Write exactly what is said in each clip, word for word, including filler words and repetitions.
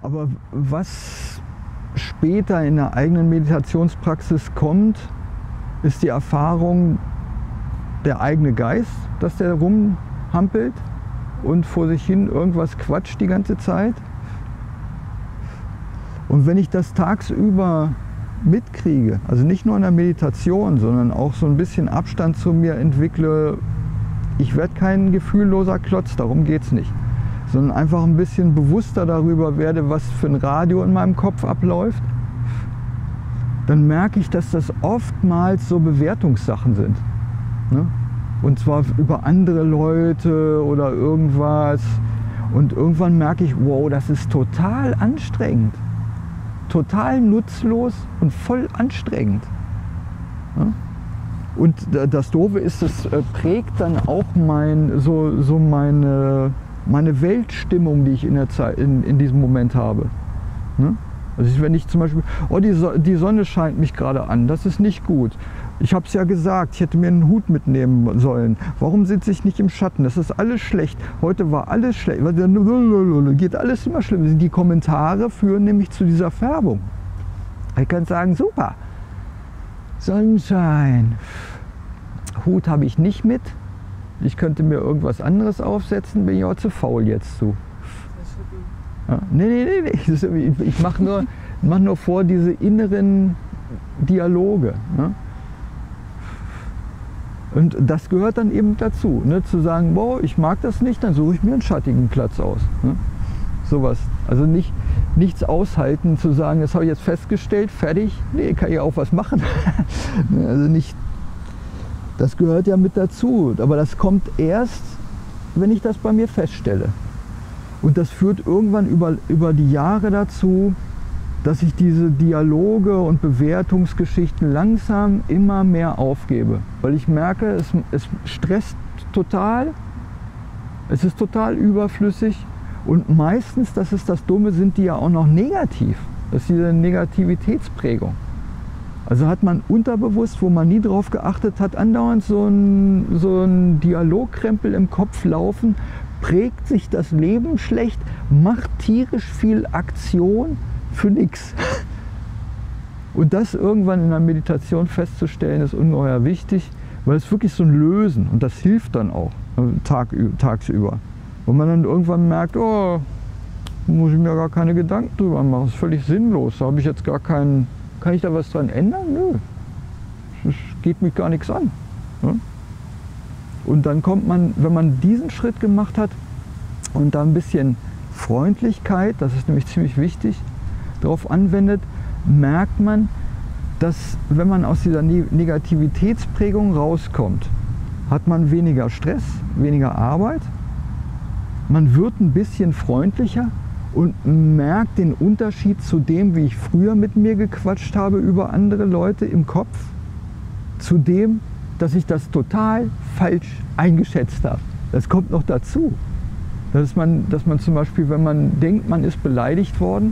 Aber was später in der eigenen Meditationspraxis kommt, ist die Erfahrung, der eigene Geist, dass der rumhampelt und vor sich hin irgendwas quatscht die ganze Zeit. Und wenn ich das tagsüber mitkriege, also nicht nur in der Meditation, sondern auch so ein bisschen Abstand zu mir entwickle, ich werde kein gefühlloser Klotz, darum geht es nicht, sondern einfach ein bisschen bewusster darüber werde, was für ein Radio in meinem Kopf abläuft, dann merke ich, dass das oftmals so Bewertungssachen sind. Ne? Und zwar über andere Leute oder irgendwas. Und irgendwann merke ich, wow, das ist total anstrengend. Total nutzlos und voll anstrengend. Ne? Und das Doofe ist, es prägt dann auch mein, so, so meine, meine Weltstimmung, die ich in, der Zeit, in, in diesem Moment habe. Ne? Also wenn ich zum Beispiel, oh, die, so die Sonne scheint mich gerade an, das ist nicht gut. Ich habe es ja gesagt, ich hätte mir einen Hut mitnehmen sollen. Warum sitze ich nicht im Schatten? Das ist alles schlecht. Heute war alles schlecht. Geht alles immer schlimm. Die Kommentare führen nämlich zu dieser Färbung. Ich kann sagen, super, Sonnenschein. Hut habe ich nicht mit. Ich könnte mir irgendwas anderes aufsetzen, bin ich auch zu faul jetzt zu. Ja, nee, nee, nee, nee. Ich mache nur, mach nur vor diese inneren Dialoge. Ne? Und das gehört dann eben dazu, ne? Zu sagen, boah, ich mag das nicht, dann suche ich mir einen schattigen Platz aus. Ne? Sowas. Also nicht, nichts aushalten, zu sagen, das habe ich jetzt festgestellt, fertig, nee, kann ich auch was machen. Also nicht, das gehört ja mit dazu, aber das kommt erst, wenn ich das bei mir feststelle. Und das führt irgendwann über, über die Jahre dazu, dass ich diese Dialoge und Bewertungsgeschichten langsam immer mehr aufgebe. Weil ich merke, es, es stresst total, es ist total überflüssig und meistens, das ist das Dumme, sind die ja auch noch negativ. Das ist diese Negativitätsprägung. Also hat man unterbewusst, wo man nie drauf geachtet hat, andauernd so ein, so ein Dialogkrempel im Kopf laufen, prägt sich das Leben schlecht, macht tierisch viel Aktion für nichts. Und das irgendwann in der Meditation festzustellen, ist ungeheuer wichtig, weil es wirklich so ein Lösen und das hilft dann auch Tag, tagsüber. Und man dann irgendwann merkt, oh, muss ich mir gar keine Gedanken drüber machen, das ist völlig sinnlos, da habe ich jetzt gar keinen, kann ich da was dran ändern? Nö, das geht mich gar nichts an. Ne? Und dann kommt man, wenn man diesen Schritt gemacht hat und da ein bisschen Freundlichkeit, das ist nämlich ziemlich wichtig, darauf anwendet, merkt man, dass wenn man aus dieser Negativitätsprägung rauskommt, hat man weniger Stress, weniger Arbeit, man wird ein bisschen freundlicher und merkt den Unterschied zu dem, wie ich früher mit mir gequatscht habe über andere Leute im Kopf, zu dem, dass ich das total falsch eingeschätzt habe. Das kommt noch dazu. Dass man, dass man zum Beispiel, wenn man denkt, man ist beleidigt worden,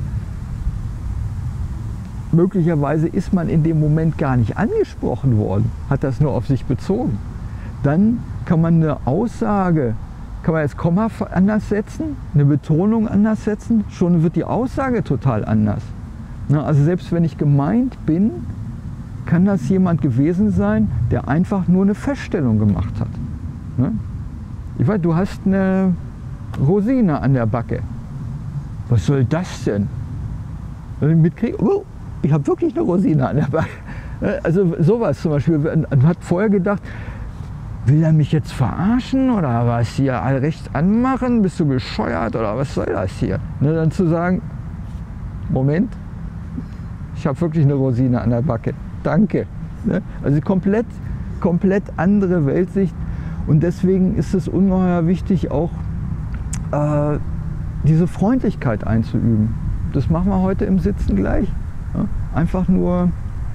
möglicherweise ist man in dem Moment gar nicht angesprochen worden, hat das nur auf sich bezogen. Dann kann man eine Aussage, kann man jetzt Komma anders setzen, eine Betonung anders setzen, schon wird die Aussage total anders. Also selbst wenn ich gemeint bin, kann das jemand gewesen sein, der einfach nur eine Feststellung gemacht hat. Ich weiß, du hast eine Rosine an der Backe. Was soll das denn? Mitkrieg, oh, ich habe wirklich eine Rosine an der Backe. Also sowas zum Beispiel. Man hat vorher gedacht, will er mich jetzt verarschen oder was hier recht anmachen? Bist du bescheuert oder was soll das hier? Dann zu sagen, Moment, ich habe wirklich eine Rosine an der Backe. Danke. Also komplett, komplett andere Weltsicht und deswegen ist es ungeheuer wichtig, auch äh, diese Freundlichkeit einzuüben. Das machen wir heute im Sitzen gleich. Ja? Einfach nur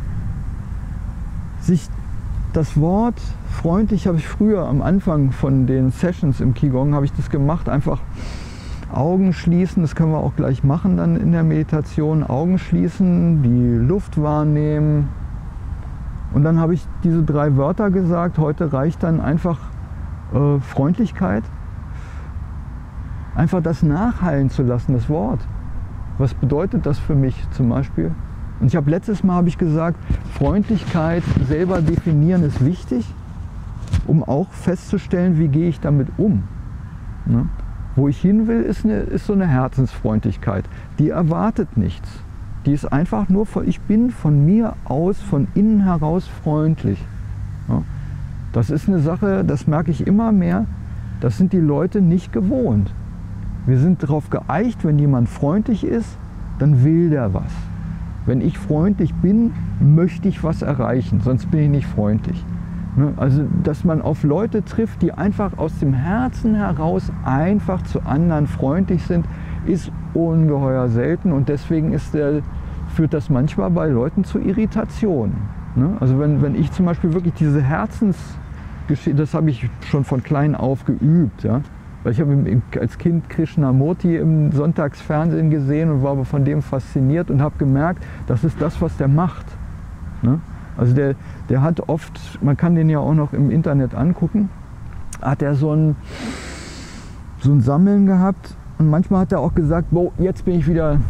sich das Wort freundlich habe ich früher am Anfang von den Sessions im Qigong habe ich das gemacht, einfach Augen schließen, das können wir auch gleich machen dann in der Meditation, Augen schließen, die Luft wahrnehmen. Und dann habe ich diese drei Wörter gesagt, heute reicht dann einfach äh, Freundlichkeit. Einfach das nachhallen zu lassen, das Wort. Was bedeutet das für mich zum Beispiel? Und ich habe letztes Mal habe ich gesagt, Freundlichkeit selber definieren ist wichtig, um auch festzustellen, wie gehe ich damit um. Ne? Wo ich hin will, ist, eine, ist so eine Herzensfreundlichkeit. Die erwartet nichts. Die ist einfach nur, von, ich bin von mir aus, von innen heraus freundlich. Ja? Das ist eine Sache, das merke ich immer mehr, das sind die Leute nicht gewohnt. Wir sind darauf geeicht, wenn jemand freundlich ist, dann will der was. Wenn ich freundlich bin, möchte ich was erreichen, sonst bin ich nicht freundlich. Also, dass man auf Leute trifft, die einfach aus dem Herzen heraus einfach zu anderen freundlich sind, ist ungeheuer selten und deswegen ist der, führt das manchmal bei Leuten zu Irritationen. Also wenn, wenn ich zum Beispiel wirklich diese Herzensgeschichte, das habe ich schon von klein auf geübt, ja? Weil ich habe als Kind Krishnamurti im Sonntagsfernsehen gesehen und war aber von dem fasziniert und habe gemerkt, das ist das, was der macht. Ne? Also der, der hat oft, man kann den ja auch noch im Internet angucken, hat er so ein, so ein Sammeln gehabt und manchmal hat er auch gesagt, boah, jetzt bin ich wieder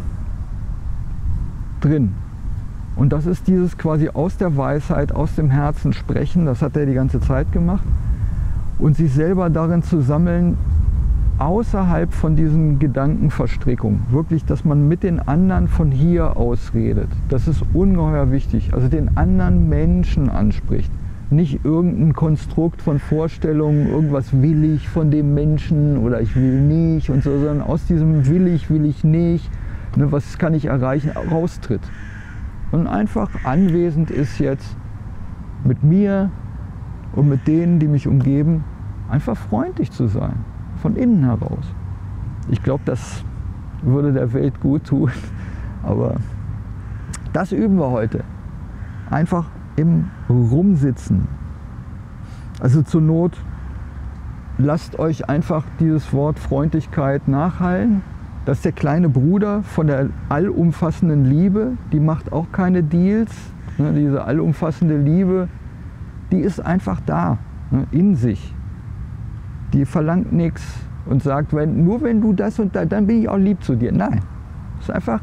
drin. Und das ist dieses quasi aus der Weisheit, aus dem Herzen sprechen, das hat er die ganze Zeit gemacht. Und sich selber darin zu sammeln, außerhalb von diesen Gedankenverstrickungen. Wirklich, dass man mit den anderen von hier aus redet. Das ist ungeheuer wichtig. Also den anderen Menschen anspricht. Nicht irgendein Konstrukt von Vorstellungen, irgendwas will ich von dem Menschen oder ich will nicht und so, sondern aus diesem will ich, will ich nicht, ne, was kann ich erreichen, raustritt. Und einfach anwesend ist jetzt mit mir und mit denen, die mich umgeben, einfach freundlich zu sein, von innen heraus. Ich glaube, das würde der Welt gut tun, aber das üben wir heute. Einfach im Rumsitzen. Also zur Not, lasst euch einfach dieses Wort Freundlichkeit nachhallen. Das ist der kleine Bruder von der allumfassenden Liebe, die macht auch keine Deals. Ne, diese allumfassende Liebe, die ist einfach da, ne, in sich. Die verlangt nichts und sagt, wenn, nur wenn du das und da, dann bin ich auch lieb zu dir. Nein, es ist einfach,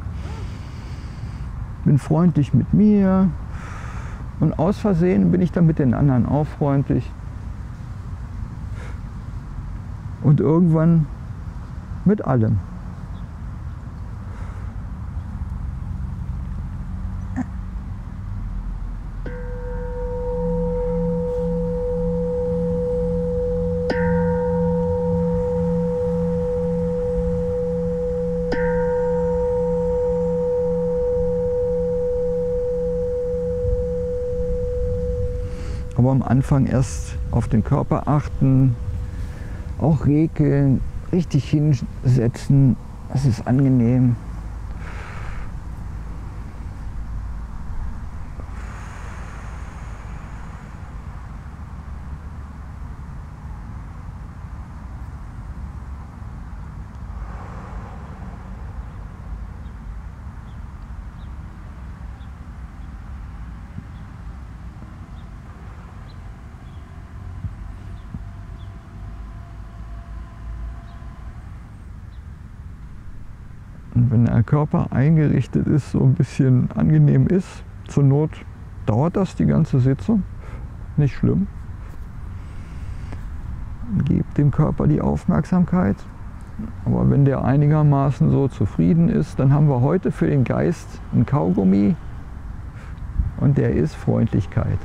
bin freundlich mit mir und aus Versehen bin ich dann mit den anderen auch freundlich. Und irgendwann mit allem. Aber am Anfang erst auf den Körper achten, auch regeln, richtig hinsetzen, das ist angenehm. Und wenn der Körper eingerichtet ist, so ein bisschen angenehm ist, zur Not dauert das die ganze Sitzung, nicht schlimm. Gebt dem Körper die Aufmerksamkeit, aber wenn der einigermaßen so zufrieden ist, dann haben wir heute für den Geist einen Kaugummi und der ist Freundlichkeit.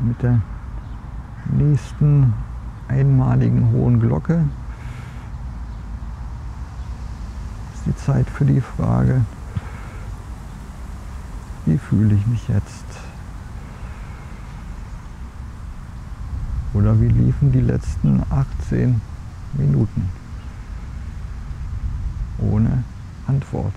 mit der nächsten einmaligen hohen Glocke ist die Zeit für die Frage, wie fühle ich mich jetzt? Oder wie liefen die letzten achtzehn Minuten? Ohne Antwort.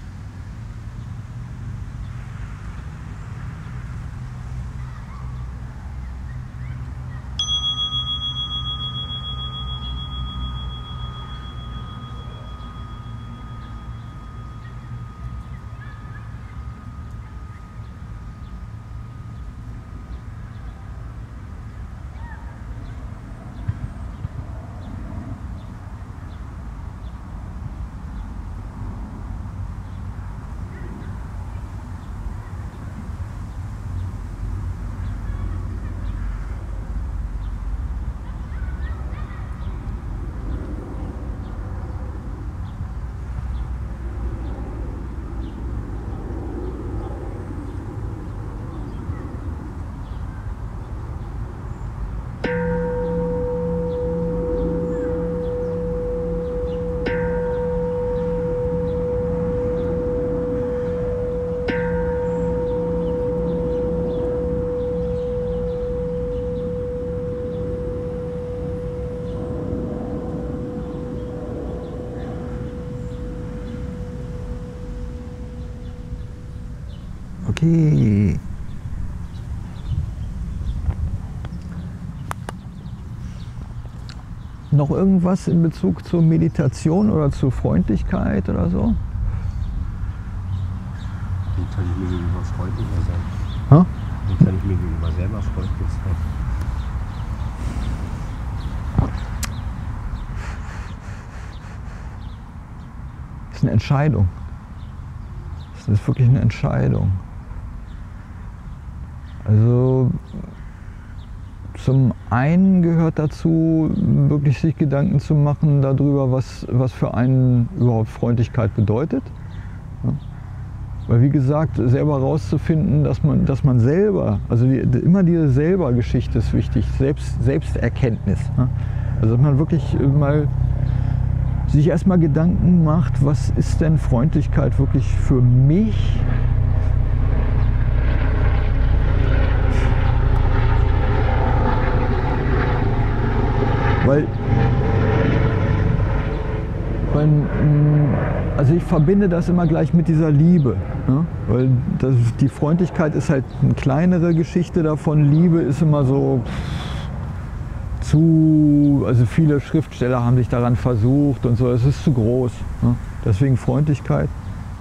Okay. Noch irgendwas in Bezug zur Meditation oder zur Freundlichkeit oder so? Wie kann ich mir gegenüber freundlicher sein? Ha? Wie kann ich mir gegenüber selber freundlich sein? Das ist eine Entscheidung. Das ist wirklich eine Entscheidung. Also zum einen gehört dazu, wirklich sich Gedanken zu machen darüber, was, was für einen überhaupt Freundlichkeit bedeutet. Ja. Weil wie gesagt, selber herauszufinden, dass man, dass man selber, also die, immer diese Selber-Geschichte ist wichtig, Selbst, Selbsterkenntnis. Ja. Also dass man wirklich mal sich erstmal Gedanken macht, was ist denn Freundlichkeit wirklich für mich? Weil, weil, also ich verbinde das immer gleich mit dieser Liebe. Ne? Weil das, die Freundlichkeit ist halt eine kleinere Geschichte davon. Liebe ist immer so zu, also viele Schriftsteller haben sich daran versucht und so, es ist zu groß. Ne? Deswegen Freundlichkeit.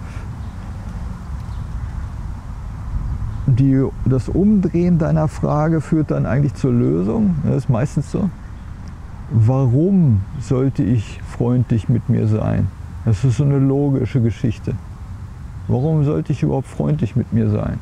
Die, das Umdrehen deiner Frage führt dann eigentlich zur Lösung. Das ist meistens so. Warum sollte ich freundlich mit mir sein? Das ist so eine logische Geschichte. Warum sollte ich überhaupt freundlich mit mir sein?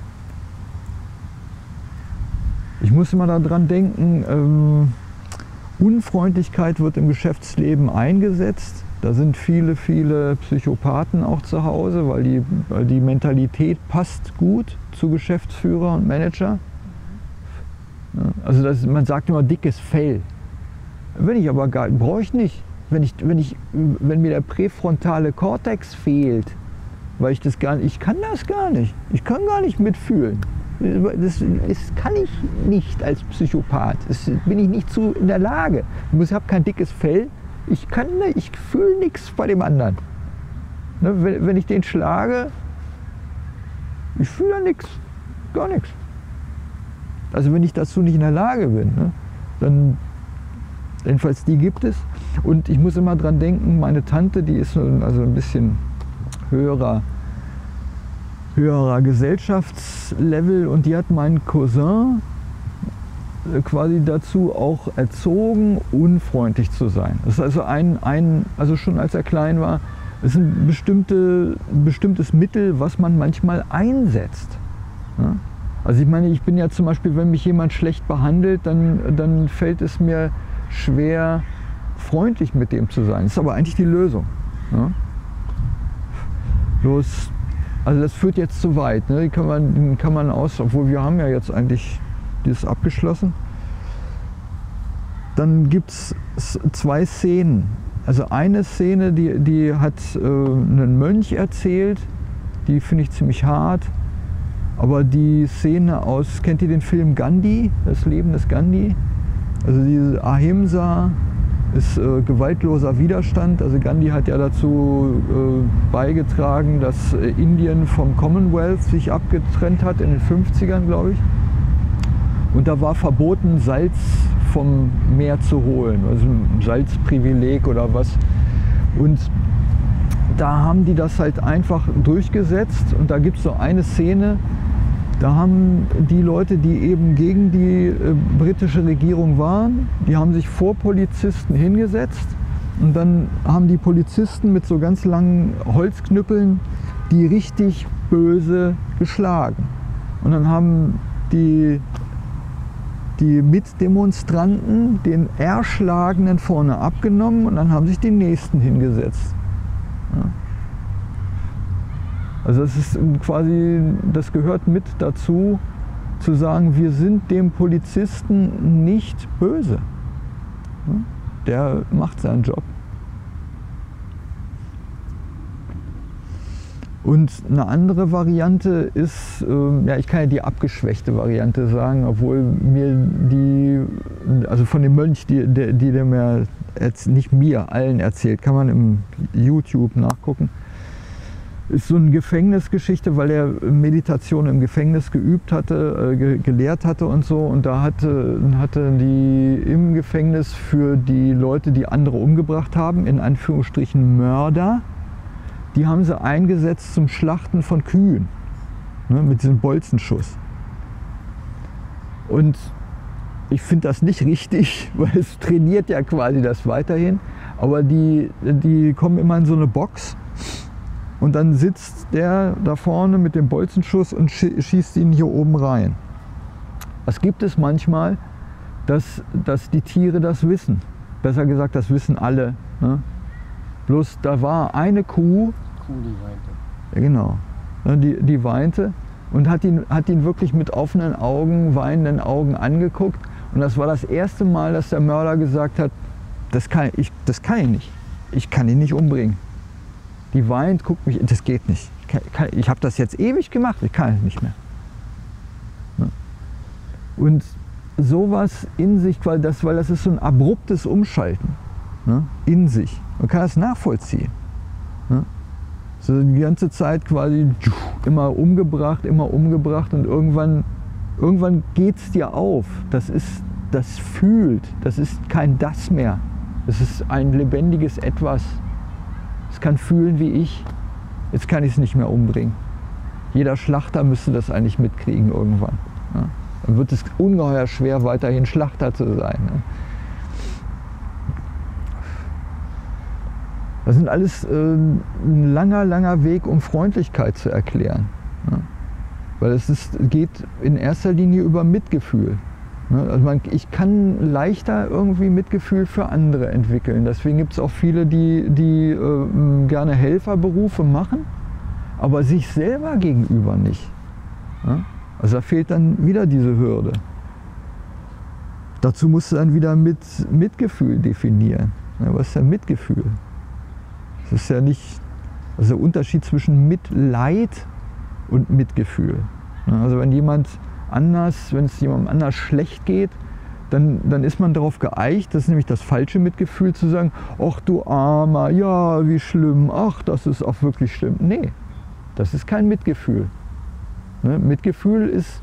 Ich muss immer daran denken, ähm, Unfreundlichkeit wird im Geschäftsleben eingesetzt. Da sind viele, viele Psychopathen auch zu Hause, weil die, weil die Mentalität passt gut zu Geschäftsführer und Manager. Also das, man sagt immer dickes Fell. Wenn ich aber gar, brauche ich nicht. Wenn, ich, wenn, ich, wenn mir der präfrontale Kortex fehlt, weil ich das gar nicht, ich kann das gar nicht. Ich kann gar nicht mitfühlen. Das, das kann ich nicht als Psychopath. Das bin ich nicht zu in der Lage. Ich habe kein dickes Fell. Ich kann, ich fühle nichts bei dem anderen. Ne, wenn, wenn ich den schlage, ich fühle nichts, gar nichts. Also wenn ich dazu nicht in der Lage bin, ne, dann jedenfalls die gibt es. Und ich muss immer dran denken, meine Tante, die ist also ein bisschen höherer, höherer Gesellschaftslevel und die hat meinen Cousin quasi dazu auch erzogen, unfreundlich zu sein. Das ist also ein, ein also schon als er klein war, ist ein, bestimmte, ein bestimmtes Mittel, was man manchmal einsetzt. Ja? Also ich meine, ich bin ja zum Beispiel, wenn mich jemand schlecht behandelt, dann, dann fällt es mir schwer, freundlich mit dem zu sein. Das ist aber eigentlich die Lösung. Ja? Bloß, also das führt jetzt zu weit. Ne? Die kann man, kann man aus, obwohl wir haben ja jetzt eigentlich die ist abgeschlossen. Dann gibt es zwei Szenen. Also eine Szene, die, die hat äh, einen Mönch erzählt, die finde ich ziemlich hart. Aber die Szene aus, kennt ihr den Film Gandhi, das Leben des Gandhi? Also diese Ahimsa ist äh, gewaltloser Widerstand. Also Gandhi hat ja dazu äh, beigetragen, dass äh, Indien vom Commonwealth sich abgetrennt hat in den fünfzigern, glaube ich. Und da war verboten, Salz vom Meer zu holen, also ein Salzprivileg oder was. Und da haben die das halt einfach durchgesetzt. Und da gibt es so eine Szene, da haben die Leute, die eben gegen die äh, britische Regierung waren, die haben sich vor Polizisten hingesetzt und dann haben die Polizisten mit so ganz langen Holzknüppeln die richtig böse geschlagen. Und dann haben die, die Mitdemonstranten den Erschlagenen vorne abgenommen und dann haben sich die Nächsten hingesetzt. Ja. Also es ist quasi, das gehört mit dazu, zu sagen, wir sind dem Polizisten nicht böse. Der macht seinen Job. Und eine andere Variante ist, ja, ich kann ja die abgeschwächte Variante sagen, obwohl mir die, also von dem Mönch, die, die, die der mir, nicht mir, allen erzählt, kann man im YouTube nachgucken. Ist so eine Gefängnisgeschichte, weil er Meditation im Gefängnis geübt hatte, äh, ge gelehrt hatte und so. Und da hatte, hatte die im Gefängnis für die Leute, die andere umgebracht haben, in Anführungsstrichen Mörder, die haben sie eingesetzt zum Schlachten von Kühen, ne, mit diesem Bolzenschuss. Und ich finde das nicht richtig, weil es trainiert ja quasi das weiterhin. Aber die, die kommen immer in so eine Box. Und dann sitzt der da vorne mit dem Bolzenschuss und schießt ihn hier oben rein. Was gibt es manchmal, dass, dass die Tiere das wissen. Besser gesagt, das wissen alle. Ne? Bloß da war eine Kuh, Kuh, die weinte. Ja, genau, ne, die, die weinte und hat ihn, hat ihn wirklich mit offenen Augen, weinenden Augen angeguckt. Und das war das erste Mal, dass der Mörder gesagt hat, das kann ich, das kann ich nicht. Ich kann ihn nicht umbringen. Die weint, guckt mich, das geht nicht. Ich, kann, kann, ich habe das jetzt ewig gemacht, ich kann es nicht mehr. Ne? Und sowas in sich, weil das, weil das ist so ein abruptes Umschalten, ne? In sich. Man kann das nachvollziehen. Ne? So die ganze Zeit quasi immer umgebracht, immer umgebracht und irgendwann, irgendwann geht es dir auf. Das ist, das fühlt, das ist kein Das mehr. Das ist ein lebendiges Etwas. Es kann fühlen wie ich, jetzt kann ich es nicht mehr umbringen. Jeder Schlachter müsste das eigentlich mitkriegen irgendwann. Ja. Dann wird es ungeheuer schwer, weiterhin Schlachter zu sein. Ja. Das sind alles äh, ein langer, langer Weg, um Freundlichkeit zu erklären. Ja. Weil es ist, geht in erster Linie über Mitgefühl. Also man, ich kann leichter irgendwie Mitgefühl für andere entwickeln. Deswegen gibt es auch viele, die, die äh, gerne Helferberufe machen, aber sich selber gegenüber nicht. Ja? Also da fehlt dann wieder diese Hürde. Dazu musst du dann wieder mit Mitgefühl definieren. Ja, was ist denn Mitgefühl? Das ist ja nicht, also der Unterschied zwischen Mitleid und Mitgefühl. Ja, also wenn jemand anders, wenn es jemandem anders schlecht geht, dann, dann ist man darauf geeicht, das ist nämlich das falsche Mitgefühl, zu sagen, ach du Armer, ja, wie schlimm, ach, das ist auch wirklich schlimm. Nee, das ist kein Mitgefühl. Ne? Mitgefühl ist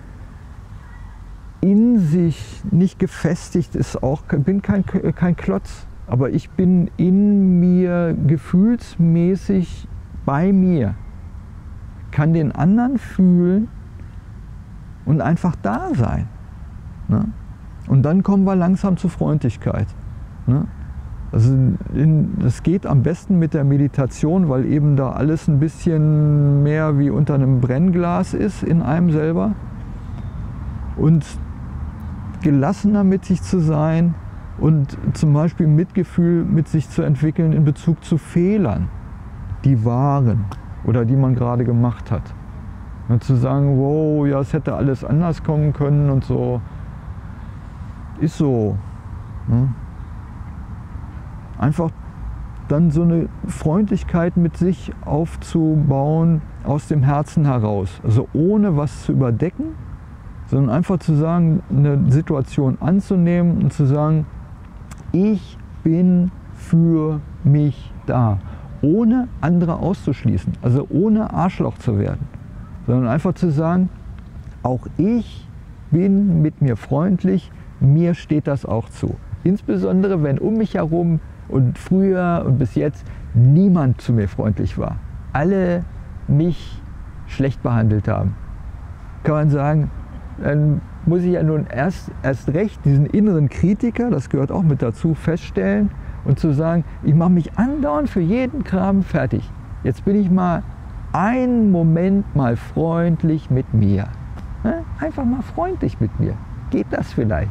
in sich nicht gefestigt, ist auch, bin kein, kein Klotz, aber ich bin in mir gefühlsmäßig bei mir, kann den anderen fühlen und einfach da sein. Ne? Und dann kommen wir langsam zur Freundlichkeit. Ne? Also in, das geht am besten mit der Meditation, weil eben da alles ein bisschen mehr wie unter einem Brennglas ist in einem selber. Und gelassener mit sich zu sein und zum Beispiel Mitgefühl mit sich zu entwickeln in Bezug zu Fehlern, die waren oder die man gerade gemacht hat. Und zu sagen, wow, ja, es hätte alles anders kommen können und so. Ist so. Ne? Einfach dann so eine Freundlichkeit mit sich aufzubauen aus dem Herzen heraus. Also ohne was zu überdecken, sondern einfach zu sagen, eine Situation anzunehmen und zu sagen, ich bin für mich da. Ohne andere auszuschließen, also ohne Arschloch zu werden. Sondern einfach zu sagen, auch ich bin mit mir freundlich, mir steht das auch zu. Insbesondere, wenn um mich herum und früher und bis jetzt niemand zu mir freundlich war. Alle mich schlecht behandelt haben. Kann man sagen, dann muss ich ja nun erst, erst recht diesen inneren Kritiker, das gehört auch mit dazu, feststellen und zu sagen, ich mache mich andauernd für jeden Kram fertig. Jetzt bin ich mal einen Moment mal freundlich mit mir. Einfach mal freundlich mit mir. Geht das vielleicht?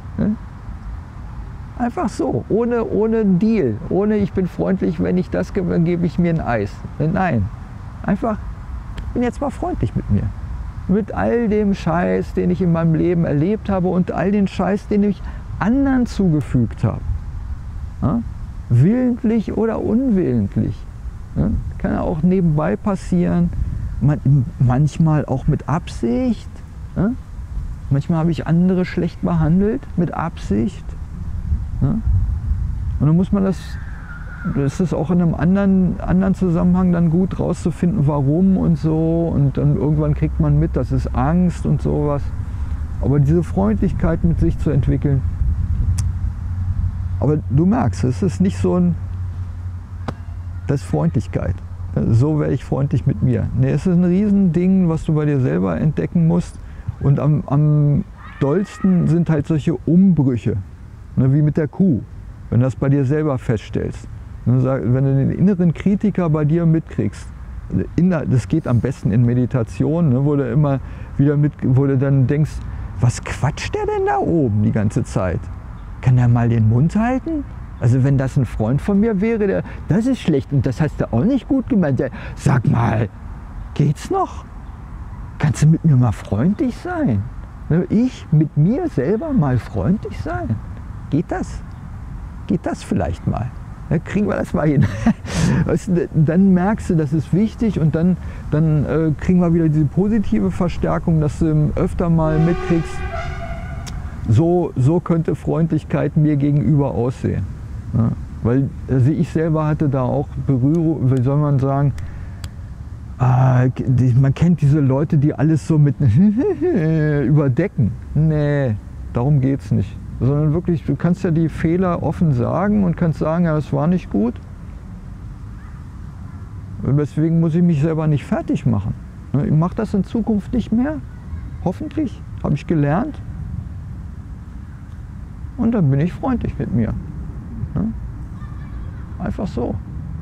Einfach so, ohne, ohne einen Deal, ohne ich bin freundlich, wenn ich das gebe, dann gebe ich mir ein Eis. Nein, einfach, ich bin jetzt mal freundlich mit mir. Mit all dem Scheiß, den ich in meinem Leben erlebt habe und all den Scheiß, den ich anderen zugefügt habe. Ja? Willentlich oder unwillentlich. Ja? Kann ja auch nebenbei passieren, Man, manchmal auch mit Absicht. Ja? Manchmal habe ich andere schlecht behandelt, mit Absicht. Ja? Und dann muss man das, das ist auch in einem anderen, anderen Zusammenhang dann gut rauszufinden, warum und so. Und dann irgendwann kriegt man mit, das ist Angst und sowas. Aber diese Freundlichkeit mit sich zu entwickeln. Aber du merkst, es ist nicht so ein, das ist Freundlichkeit. So werde ich freundlich mit mir. Nee, es ist ein Riesending, was du bei dir selber entdecken musst. Und am, am dollsten sind halt solche Umbrüche, ne, wie mit der Kuh, wenn du das bei dir selber feststellst. Wenn du den inneren Kritiker bei dir mitkriegst, das geht am besten in Meditation, ne, wo du immer wieder mit, wo du dann denkst, was quatscht der denn da oben die ganze Zeit? Kann der mal den Mund halten? Also wenn das ein Freund von mir wäre, der, das ist schlecht und das hast du auch nicht gut gemeint. Der, sag mal, geht's noch? Kannst du mit mir mal freundlich sein? Ich mit mir selber mal freundlich sein? Geht das? Geht das vielleicht mal? Ja, kriegen wir das mal hin. Dann merkst du, das ist wichtig und dann, dann äh, kriegen wir wieder diese positive Verstärkung, dass du öfter mal mitkriegst, so, so könnte Freundlichkeit mir gegenüber aussehen. Ja, weil also ich selber hatte da auch Berührung, wie soll man sagen, ah, die, man kennt diese Leute, die alles so mit überdecken. Nee, darum geht es nicht. Sondern wirklich, du kannst ja die Fehler offen sagen und kannst sagen, ja, das war nicht gut. Und deswegen muss ich mich selber nicht fertig machen. Ich mache das in Zukunft nicht mehr. Hoffentlich, habe ich gelernt. Und dann bin ich freundlich mit mir. Einfach so.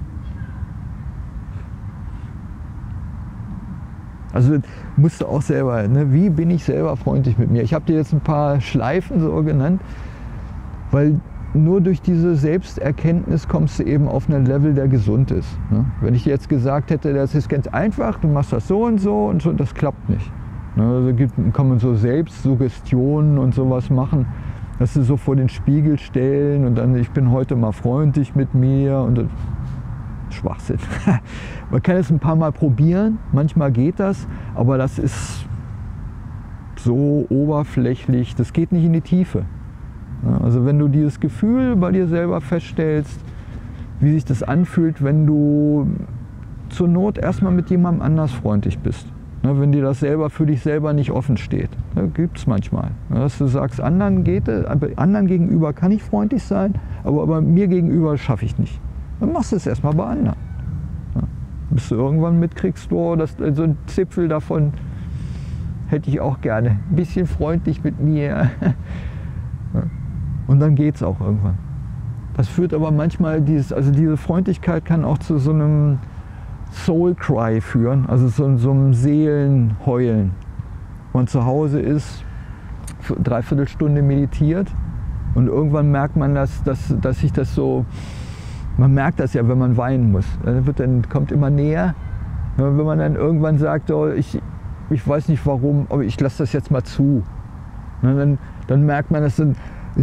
Also musst du auch selber, ne? Wie bin ich selber freundlich mit mir? Ich habe dir jetzt ein paar Schleifen so genannt, weil nur durch diese Selbsterkenntnis kommst du eben auf ein Level, der gesund ist. Ne? Wenn ich dir jetzt gesagt hätte, das ist ganz einfach, du machst das so und so und so, das klappt nicht. Ne? Also gibt, kann man so Selbstsuggestionen und sowas machen, dass du so vor den Spiegel stellen und dann, ich bin heute mal freundlich mit mir und das, Schwachsinn. Man kann es ein paar Mal probieren, manchmal geht das, aber das ist so oberflächlich, das geht nicht in die Tiefe. Also wenn du dieses Gefühl bei dir selber feststellst, wie sich das anfühlt, wenn du zur Not erstmal mit jemandem anders freundlich bist. Wenn dir das selber für dich selber nicht offen steht. Gibt es manchmal. Dass du sagst, anderen, geht, anderen gegenüber kann ich freundlich sein, aber, aber mir gegenüber schaffe ich nicht. Dann machst du es erstmal bei anderen. Ja, bis du irgendwann mitkriegst, oh, das, so ein Zipfel davon hätte ich auch gerne. Ein bisschen freundlich mit mir. Ja. Und dann geht es auch irgendwann. Das führt aber manchmal, dieses, also diese Freundlichkeit kann auch zu so einem Soul Cry führen, also so, so einem Seelenheulen. Man zu Hause ist, für dreiviertel Stunde meditiert und irgendwann merkt man, dass, dass, dass sich das so, man merkt das ja, wenn man weinen muss. Dann, wird, dann kommt immer näher. Wenn man dann irgendwann sagt, oh, ich, ich weiß nicht warum, aber ich lasse das jetzt mal zu. Und dann, dann merkt man, das sind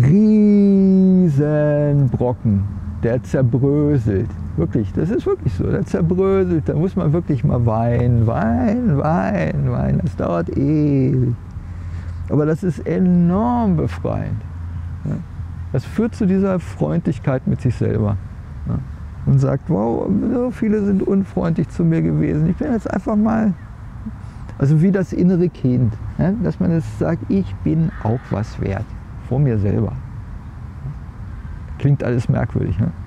Riesenbrocken, der zerbröselt. Wirklich, das ist wirklich so, der zerbröselt. Da muss man wirklich mal weinen, weinen, weinen, weinen. Das dauert ewig. Aber das ist enorm befreiend. Das führt zu dieser Freundlichkeit mit sich selber. Und sagt, wow, so viele sind unfreundlich zu mir gewesen. Ich bin jetzt einfach mal, also wie das innere Kind, dass man jetzt sagt, ich bin auch was wert, vor mir selber. Klingt alles merkwürdig, ne?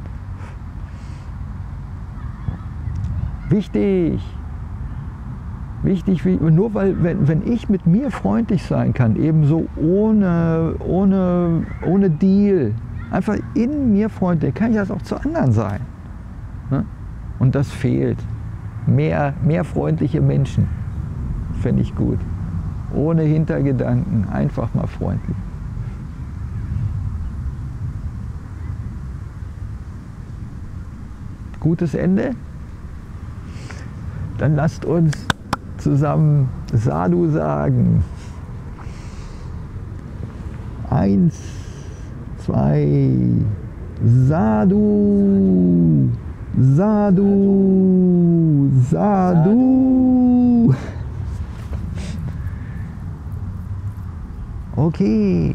Wichtig, wichtig, nur weil, wenn, wenn ich mit mir freundlich sein kann, eben so ohne, ohne, ohne Deal, einfach in mir freundlich, kann ich das auch zu anderen sein. Ne? Und das fehlt. Mehr, mehr freundliche Menschen, fände ich gut. Ohne Hintergedanken, einfach mal freundlich. Gutes Ende? Dann lasst uns zusammen Sadhu sagen. Eins, zwei, Sadhu, Sadhu, Sadhu. Okay.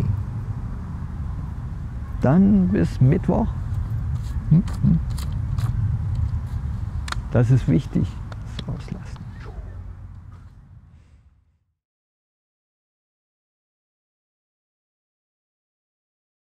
Dann bis Mittwoch. Das ist wichtig, das rauslassen.